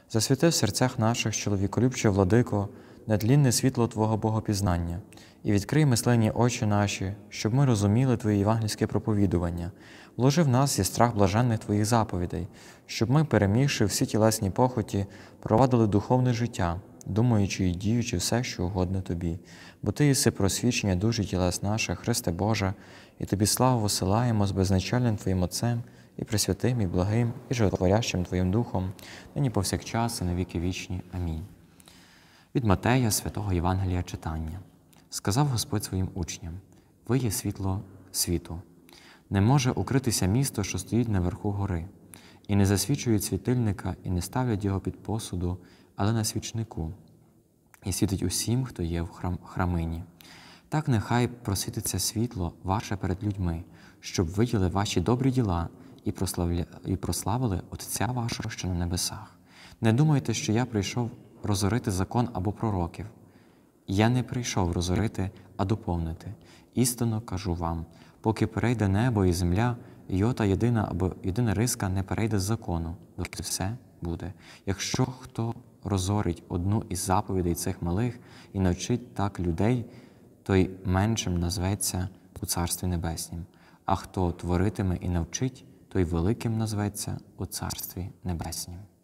Засвіти в серцях наших, чоловіколюбче владико, нетлінне світло Твого Богопізнання, і відкрий мисленні очі наші, щоб ми розуміли Твоє євангельське проповідування. Вложи в нас і страх блаженних Твоїх заповідей, щоб ми, перемігши всі тілесні похоті, провадили духовне життя, думаючи і діючи все, що угодно Тобі. Бо Ти єси просвічення душ і тілес наших, Христе Боже, і Тобі славу посилаємо з безначальним Твоїм Отцем, і пресвятим, і благим, і животворящим Твоїм Духом, нині повсякчас і на віки вічні. Амінь. Від Матея, святого Євангелія читання. Сказав Господь своїм учням: «Ви є світло світу. Не може укритися місто, що стоїть наверху гори, і не засвічують світильника, і не ставлять його під посуду, але на свічнику, і світить усім, хто є в храмині. Так нехай просвітиться світло ваше перед людьми, щоб виділи ваші добрі діла і прославили Отця вашого, що на небесах. Не думайте, що я прийшов розорити закон або пророків. Я не прийшов розорити, а доповнити. Істинно кажу вам, поки перейде небо і земля, йота єдина або єдина риска не перейде з закону, доки все буде. Якщо хто розорить одну із заповідей цих малих і навчить так людей, той меншим назветься у Царстві Небеснім, а хто творитиме і навчить, той великим назветься у Царстві Небеснім».